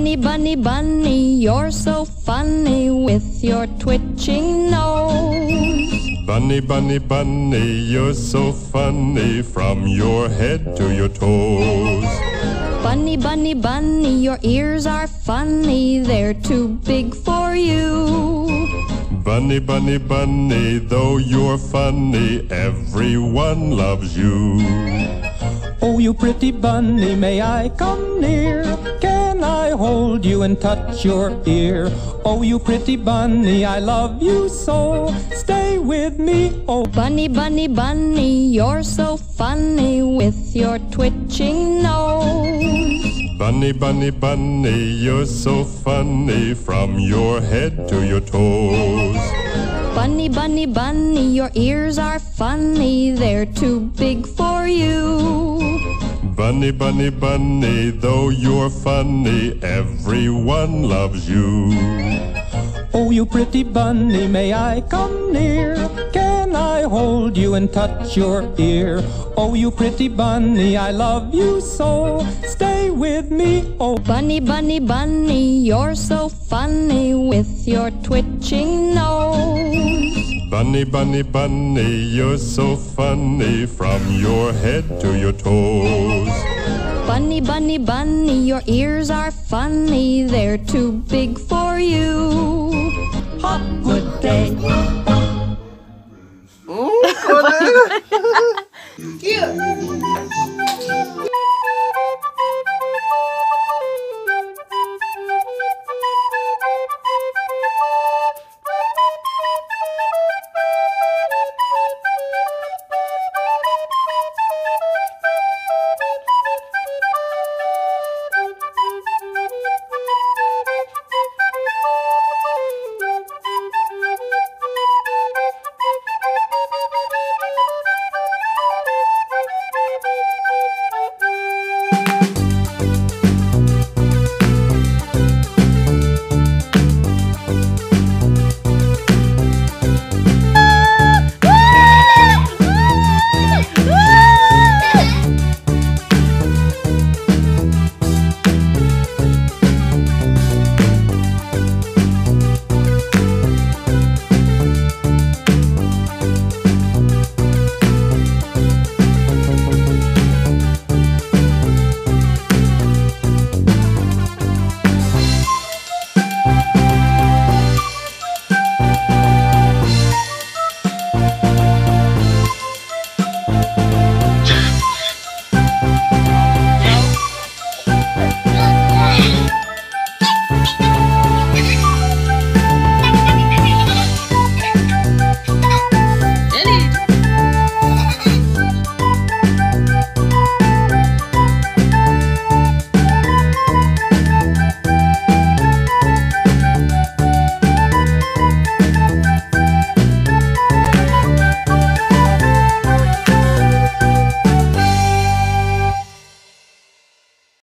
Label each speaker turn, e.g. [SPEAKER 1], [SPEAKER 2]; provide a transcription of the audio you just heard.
[SPEAKER 1] Bunny, bunny, bunny, you're so funny with your twitching nose.
[SPEAKER 2] Bunny, bunny, bunny, you're so funny from your head to your toes.
[SPEAKER 1] Bunny, bunny, bunny, your ears are funny, they're too big for you.
[SPEAKER 2] Bunny, bunny, bunny, though you're funny, everyone loves you.
[SPEAKER 3] Oh, you pretty bunny, may I come near? Can I hold you and touch your ear? Oh, you pretty bunny, I love you so. Stay with me, oh.
[SPEAKER 1] Bunny, bunny, bunny, you're so funny with your twitching nose.
[SPEAKER 2] Bunny, bunny, bunny, you're so funny from your head to your toes.
[SPEAKER 1] Bunny, bunny, bunny, your ears are funny, they're too big for you.
[SPEAKER 2] Bunny, bunny, bunny, though you're funny, everyone loves you.
[SPEAKER 3] Oh, you pretty bunny, may I come near? Can I hold you and touch your ear? Oh, you pretty bunny, I love you so. Stay with me, oh.
[SPEAKER 1] Bunny, bunny, bunny, you're so funny with your twitching nose.
[SPEAKER 2] Bunny, bunny, bunny, you're so funny from your head to your toes.
[SPEAKER 1] Bunny, bunny, bunny, your ears are funny, they're too big for you.
[SPEAKER 3] Hop, good day.
[SPEAKER 4] Oh,